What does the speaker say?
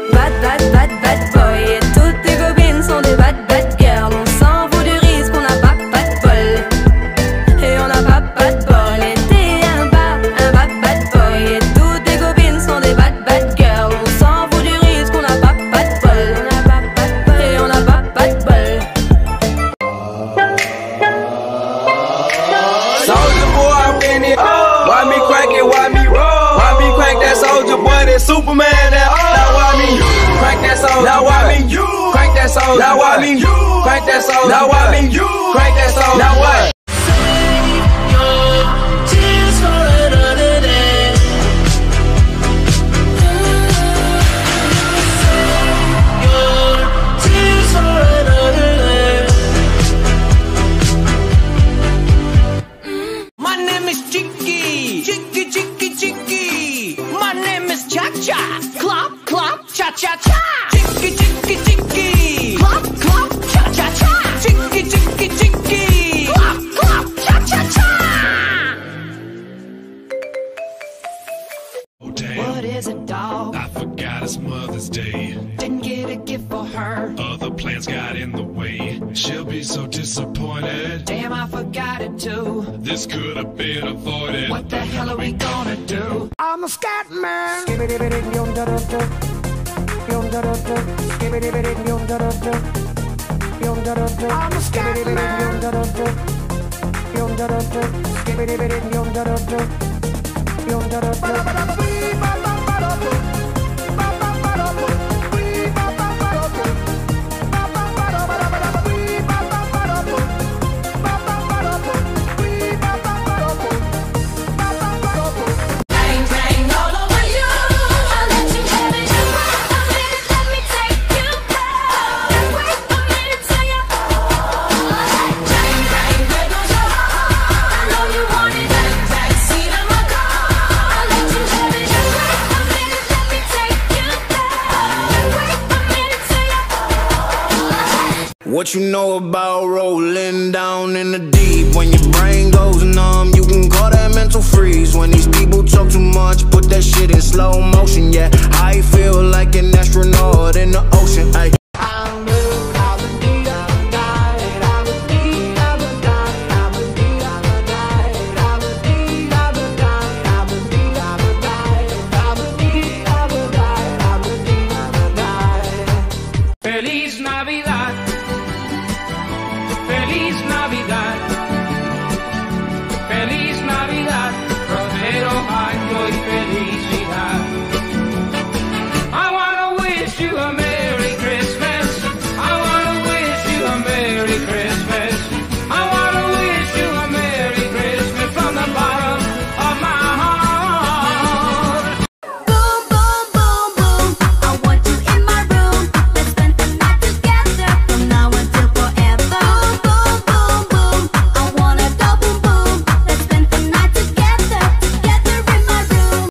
bad boy. Et toutes tes copines sont des bad girls. On s'en fout du risque, on n'a pas de bol. Et on n'a pas de bol. Et t'es un bad boy. Et toutes tes copines sont des bad girls. On s'en fout du risque, on n'a pas de bol. Et on n'a pas de bol. Soldier boy, I'm in it. Why me crank it? Why me roll? Why me crank that soldier boy? That Superman? That now why me crank that soldier? Now why me crank that soldier? Now why me crank that soldier? Now why me crank that soldier? Now what? Cha-cha-cha, chicky, clop, clop, cha-cha-cha, chicky, clop, clop, cha-cha-cha. Oh damn, What is it, dog? I forgot it's Mother's Day. Didn't get a gift for her. Other plans got in the way. She'll be so disappointed. Damn, I forgot it too. This could have been avoided. What the hell are we gonna do? I'm a scat man. I'm a scat What you know about rolling down in the deep? When your brain goes numb, you can call that mental freeze. When these people talk too much, put that shit in slow motion. Yeah, I feel like an astronaut in the ocean. Ay,